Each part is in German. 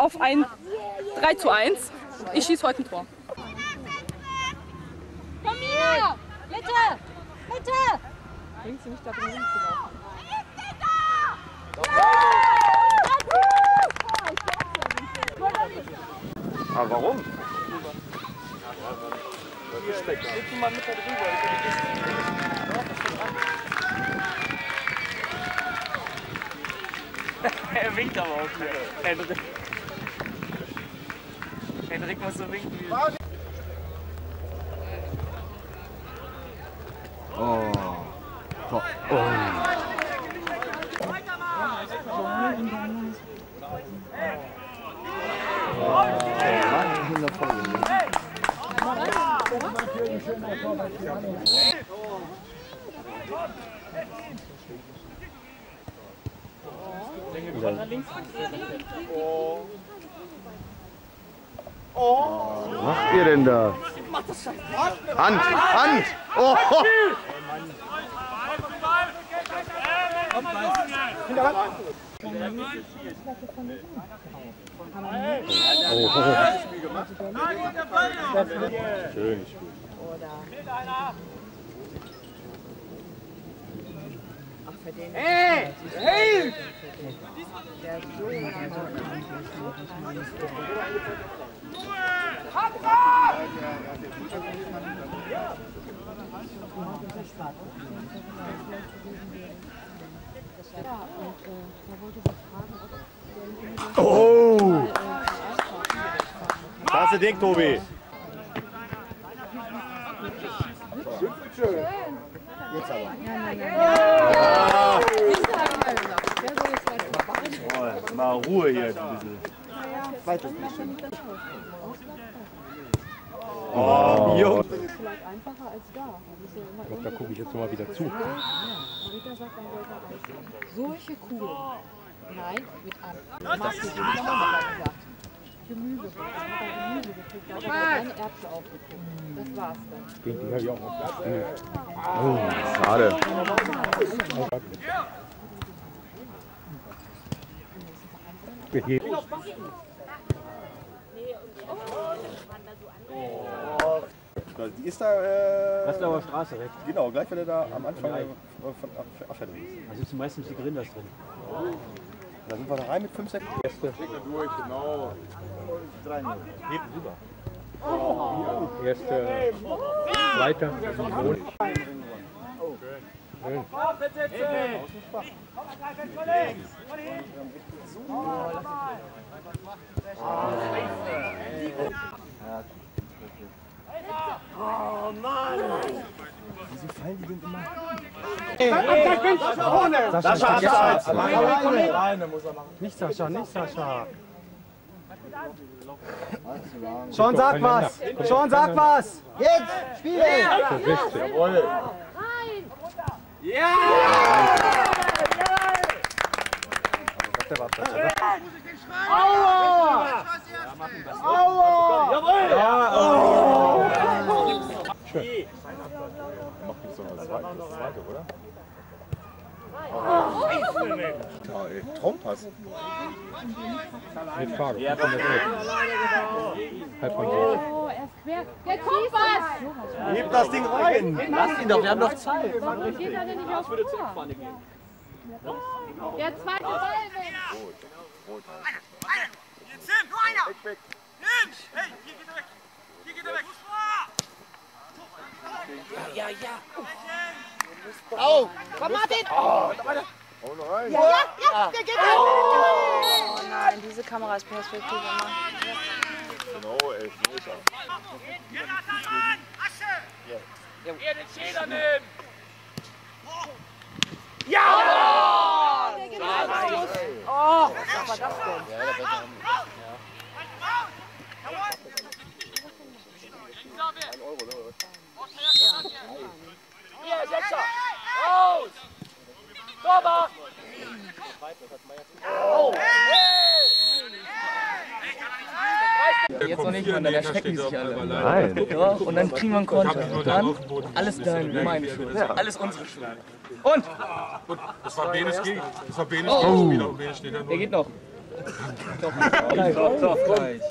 auf ein 3:1. Ich schieße heute ein Tor. Komm hier! Bitte! Bitte! Bringt sie nicht da drin rumzulaufen. Aber warum? Schicken mal mit da drüber. Er winkt aber auch hier. Hendrik muss so winken wie... Oh. Oh. Was macht ihr denn da? Hand! Hand! Oh! Schön gespielt. Hey! Hey! Oh! Klasse Ding, Tobi. Jetzt aber. Oh, jetzt mal Ruhe hier ein bisschen. Weiter. Oh, Junge. Das ist vielleicht einfacher als da. Ich glaube, da gucke ich jetzt mal wieder zu. Rita sagt, dann wollte er Eis. Solche Kugeln. Nein, mit an. Was hast du gesagt? Gemüse. Ich habe Gemüse gekriegt. Da hat er eine Erbse aufgekriegt. Das war's dann. Gegen die habe ich auch noch gespielt. Oh, schade. Die ist da. Breslauer Straße rechts. Genau, gleich wenn er da am Anfang von Abfertigung ist. Da sitzen meistens die Grinders drin. Da sind wir da rein mit 5, 6 Gäste. Durch, genau. 3 Minuten. Hebt rüber. Erste, zweiter, Sohn. Schön. Oh Mann! Wieso fallen die denn immer? Alleine muss er machen. Nicht Sascha, nicht Sascha. Schon sag was! Schon sag was! Jetzt! Spiele! Jawohl! Ja! Aua! Aua! Jawohl! Schön. Macht nicht so das zweite, oder? Ja, ey, Traumpass. Mit Frage. Ja, Halb von Oh, er ist quer. Der Kompass! Heb das Ding rein! lass ihn doch, wir haben doch Zeit. Warum geht er denn nicht auf Tour? Der zweite Ball weg. Jetzt Tim, nur einer! Tim! Hey, hier geht er weg! Hier geht er weg! Ja, ja. Au! Komm, Martin! Hau noch rein! Ja, der geht weg! Oh nein, diese Kamerasperspektive immer. Genau, 11 Meter. Jonathan, Mann! Asche! Er den Schäler nimmt! Ja! Der geht raus. Oh, was war das denn? Hier, Sechser! Raus! Torwart! Oh! Jetzt noch nicht, Mann, dann erschrecken die sich alle. Nein. Ja, und dann kriegen wir einen Konter. Und dann alles dein, meine Schuld. Alles unsere Schuld. Und? Das war Benes Gegend. Das war Benes Gegenspieler und Benes steht da Der nur. geht noch. Doch, gleich.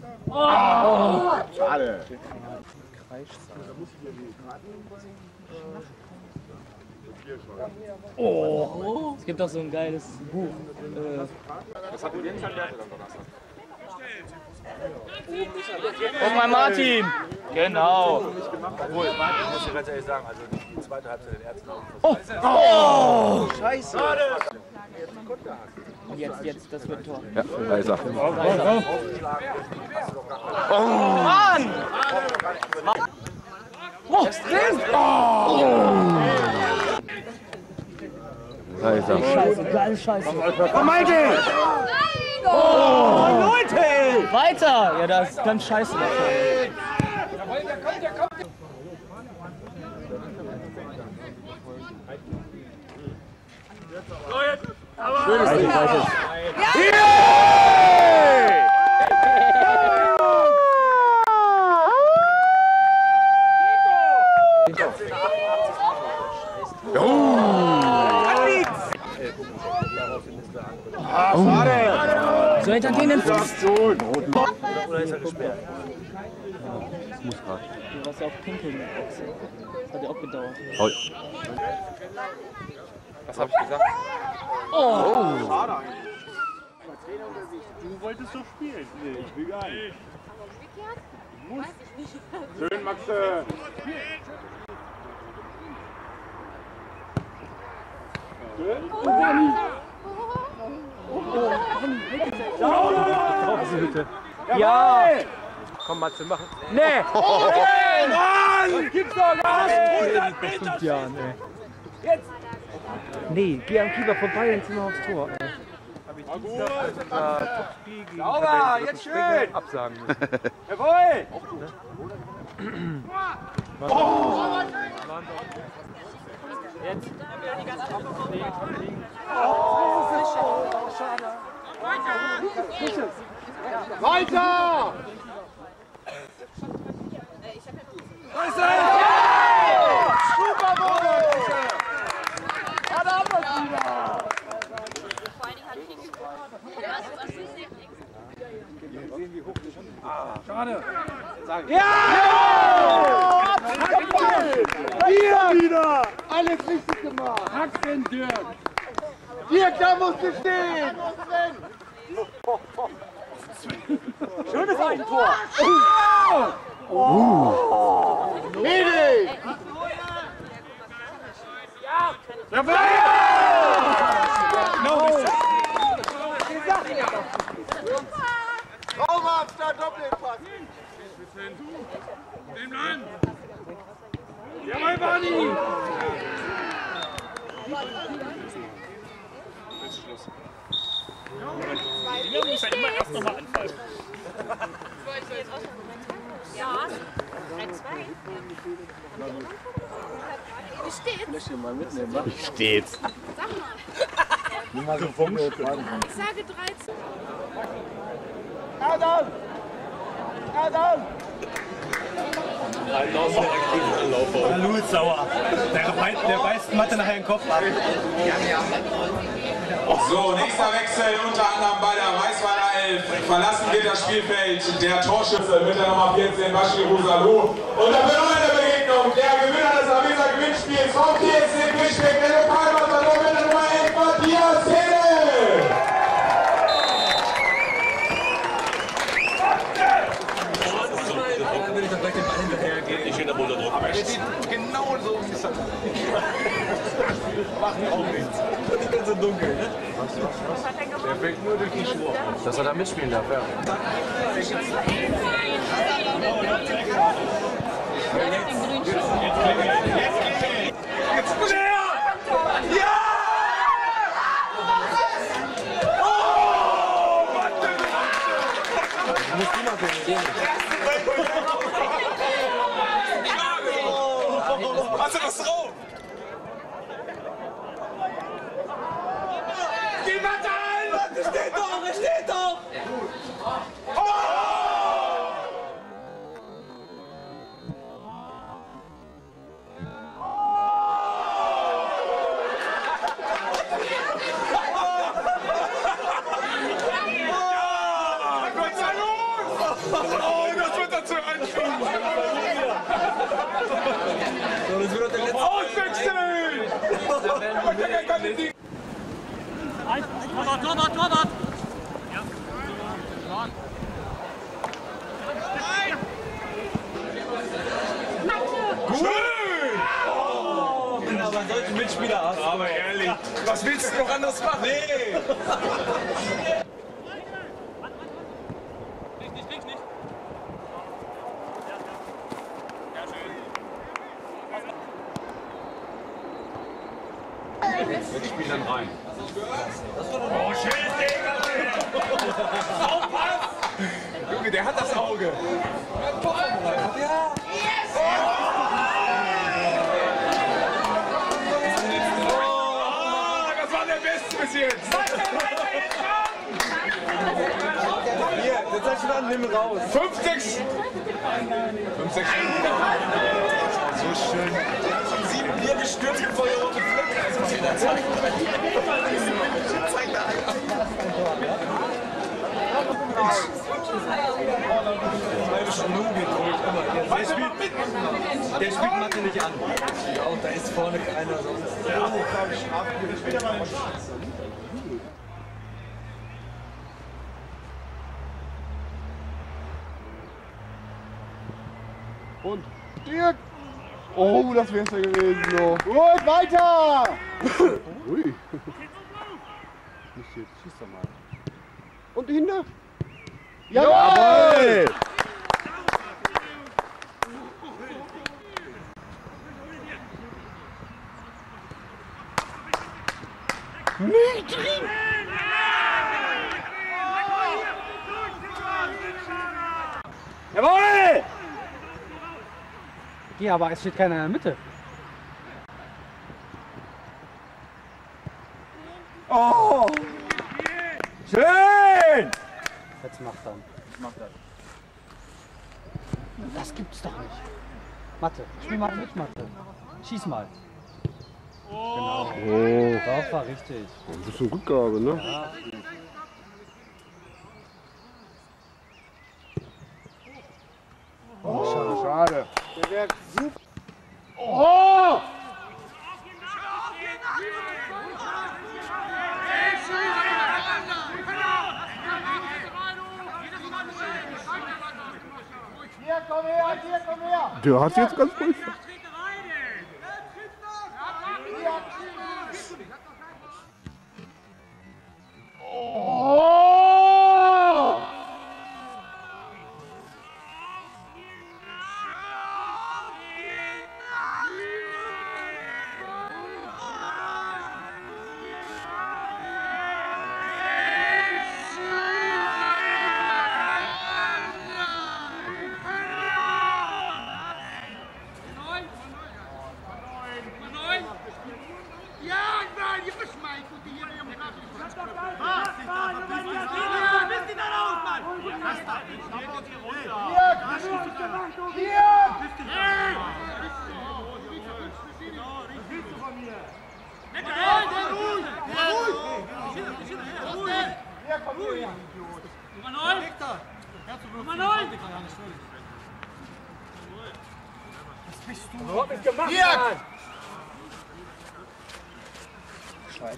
Schade. Oh, es gibt doch so ein geiles Buch. Was hat denn Jens an Werte dann Donnerstag? Oh, mein Martin! Genau. Obwohl, ich muss dir ganz ehrlich sagen, also die zweite Halbzeit den Ärzten Oh! Scheiße! Jetzt, das wird Tor. Ja, da ist er. Mann! Oh, ist drin! Da ist er. Scheiße, geile Scheiße. Komm, Michael! Oh, Leute! Weiter! Ja, das ist ganz scheiße. Schönes Ding. So hinter denen Fuß. Oder ist er gesperrt? Das muss gerade. Du warst ja auch pinkeln. Das hat ja auch gedauert. Oh. Was habe ich gesagt? Schade eigentlich. Du wolltest doch spielen. Nee, ich will gar nicht. Ich muss. Schön, Max. Schön. Ja! Komm, Matze, mach. Nee! Mann! Gib's doch Gas! Vor 5 Jahren, ey. Jetzt! Nee, geh am Keeper vorbei und zieh mal aufs Tor, ey. Sauber, jetzt schön! Absagen müssen. Jawohl! Weiter! Super, Bodo! Ja, da haben wir es wieder! Schade. Ja! Hier wieder! Alles richtig gemacht! Hack den Dirk. Dirk, da musst du stehen! Schönes Eigentor! Hedi! Jawohl! Traumhafter Doppelpass! Jawohl, Barney! Wir müssen ja immer erst nochmal anfallen. Ja, 3-2. Wie steht's? Wie steht's? Sag mal. Ich sage 13. Adam! Adam! Hallo, ist sauer. Der beißt Mathe nachher den Kopf ab. So, nächster Wechsel unter anderem bei der Weißweiler 11. Verlassen wird das Spielfeld der Torschütze mit der Nummer 14, Bashiru Salou. Und dafür noch eine Begegnung. Der Gewinner des Aviser Gewinnspiels vom TSC Bischbeck, der Lokalmeister mit der Nummer 11, Matthias Henne. Wenn ich dann gleich den Ball hinterher gehe, ich stehe da wohl da drauf. Aber er steht genau so um die Sache. Macht auch nichts. Das ist ganz so dunkel, ne? Der fällt nur durch die Schuhe. Dass er da mitspielen darf, ja. Jetzt muss er! Ja! Hast du was drauf? Geh mal da! Es steht doch! Es steht doch! Torwart! Aber solche Mitspieler hast. Aber ehrlich, was willst du noch anderes machen? Nee! Nicht. Ich spiele dann rein. Oh, schön, Digga! Aufpass! Junge, der hat das Auge. Ja. Das war der Beste bis jetzt. Hier, jetzt sag ich mal, nimm raus. 5, 6. 5, 6. So schön. 7 Bier gestürzt, bevor ihr rote Flecken. Das muss ich da zeigen. Der spielt Mathe nicht an. Ja, da ist vorne keiner sonst. Ja. Und Dirk! Oh, das wär's ja gewesen. So. Gut, weiter! Ui. Nicht jetzt, schieß doch mal. Und hinter? Jawohl! Nicht drin! Jawohl! Ja, aber es steht keiner in der Mitte. Oh! Schön! Jetzt macht er. Das gibt's doch nicht. Mathe. Spiel mal mit Mathe. Schieß mal. Genau. Oh. Doch, war richtig. Das ist eine Rückgabe, ne? Ja. Oh, schade, schade. Der wäre super. Oh! Hier, komm her! Der hat jetzt ganz ruhig. Oh! Nummer 9! Was bist du überhaupt nicht gemacht? Hier! Scheiße.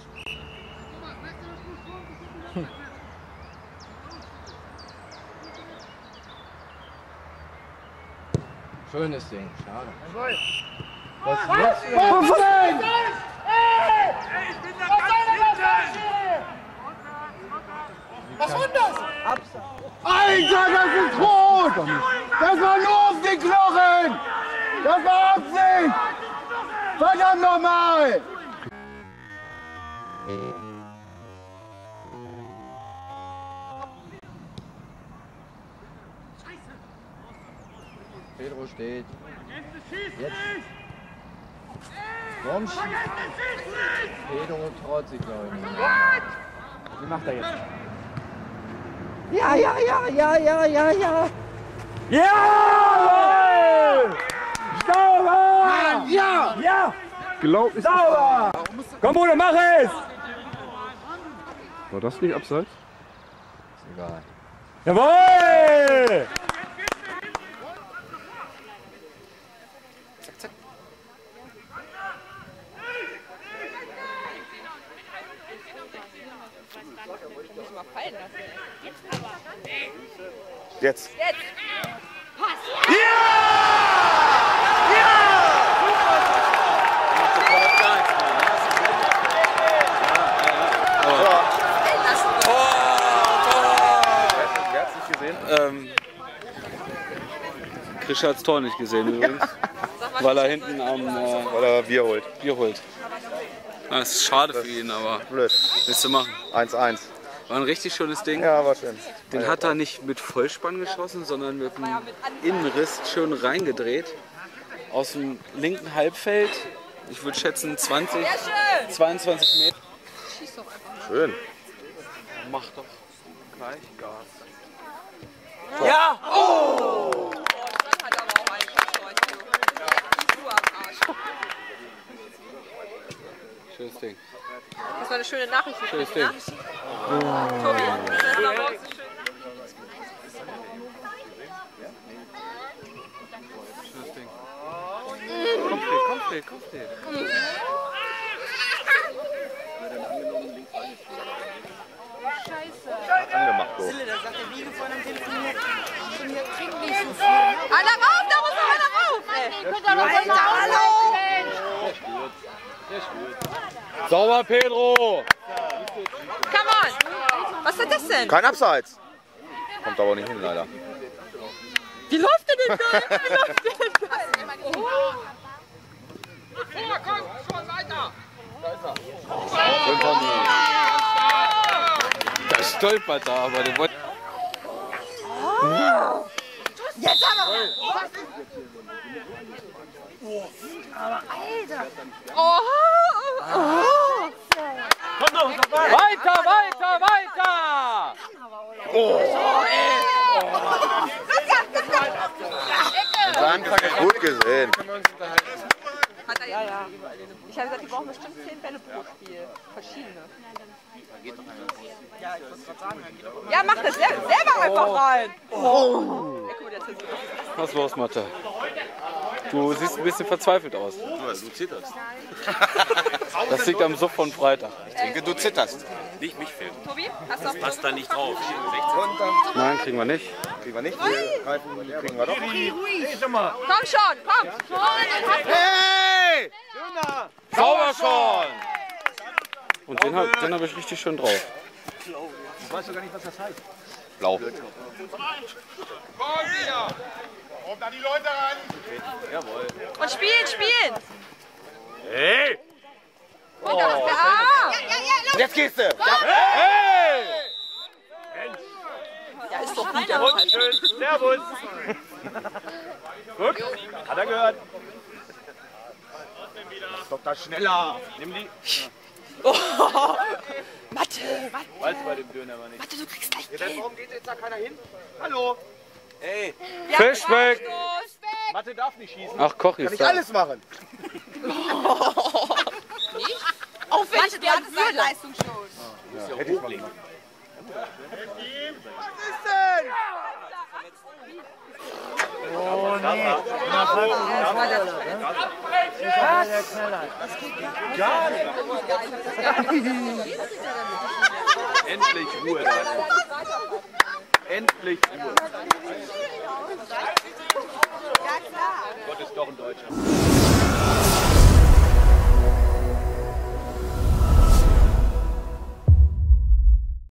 Schönes Ding, schade. Was jetzt? Was denn? Ich bin da ganz hinten! Was war das? Alter, das ist rot! Das war nur auf den Knochen! Das war Absicht! Verdammt nochmal! Pedro steht. Jetzt. Komm, Pedro traut sich, glaube ich. Wie macht er jetzt? Ja! Ja! Sauber! Ja! Ja! Glaubt ist Sauber! Komm, Bruder, mach es! War das nicht abseits? Ist egal. Jawohl! Jetzt. Wer hat's nicht gesehen? Krischer hat das Tor nicht gesehen übrigens, weil er hinten weil er Bier holt. Das ist schade für ihn, aber Blöd. willst du machen? 1-1. War ein richtig schönes Ding. Ja, war schön. Den hat er nicht mit Vollspann geschossen, sondern mit dem Innenriss schön reingedreht. Aus dem linken Halbfeld, ich würde schätzen 20, 22 Meter. Schön. Mach doch gleich Gas. Ja! Oh! Schönes Ding. Das war eine schöne Nachricht. Schönes Ding. Tobi, das war morgens so schön. Schönes Ding. Kopfweh. Angemacht so. Einer rauf, da muss noch einer rauf! Alter, hallo! Sauber, Pedro! Come on! Was ist das denn? Kein Abseits. Kommt aber nicht hin, leider. Wie läuft der denn da? Wie läuft der denn da? Komm, schon weiter! Da stolpert er, aber der wollte. Jetzt aber! Aber Alter! Oh! Komm noch, Weiter! Gut gesehen. Hat er ja. Ich habe gesagt, die brauchen bestimmt 10 Bälle pro Spiel. Verschiedene. Ja, mach das selber einfach rein. Oh. Was ist los, Mathe? Du siehst ein bisschen verzweifelt aus. Du zitterst. Das liegt am Suff von Freitag. Ich denke, du zitterst. Nicht mich filmen. Tobi, hast du auf Passt da nicht drauf. Nein, kriegen wir nicht. Kriegen wir nicht. Kriegen wir doch. Komm schon, komm! Hey! Sauber schon! Und den hab ich richtig schön drauf. Ich weiß doch gar nicht, was das heißt. Blau. Kommt da die Leute ran! Jawohl. Und spielen! Hey! Und da ist der Und jetzt gehst du! Ja. Hey! Ja, ist doch gut. Und schön. Servus. Gut. Hat er gehört. Mach doch da schneller. Nimm die. Oh. Mathe! Weiß bei dem Döner aber nicht. Mathe, du kriegst gleich Ja, dann warum geht jetzt da keiner hin? Hallo. Ey. Fisch weg! Mathe darf nicht schießen. Ach, Koch Kann ist ich da. alles machen. Auch wenn ich gerne würde. Leistung schon. Ja, hätte ich mal gemacht. Was ist denn? Oh nee. Endlich Ruhe. Endlich Ruhe. Gott ist doch ein Deutscher.